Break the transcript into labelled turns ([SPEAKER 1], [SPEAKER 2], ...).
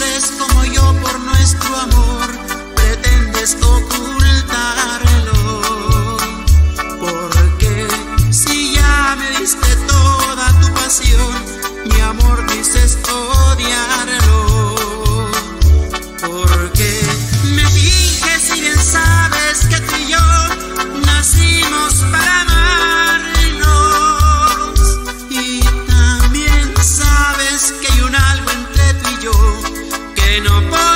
[SPEAKER 1] sufres como yo por nuestro amor, pretendes ocultarlo. Porque si ya me diste toda tu pasión, mi amor dices odiarlo. Porque me finges si bien sabes que tú y yo nacimos para amarnos. Y también sabes que hay un algo entre tú y yo que no puedo